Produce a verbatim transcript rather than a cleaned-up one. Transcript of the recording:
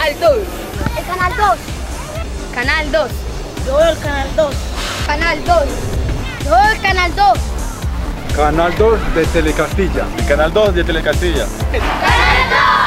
Canal dos. El canal dos. Canal dos. Yo el canal dos. Canal dos. Yo el canal dos. Canal dos de Telecastilla. El canal dos de Telecastilla. Canal dos.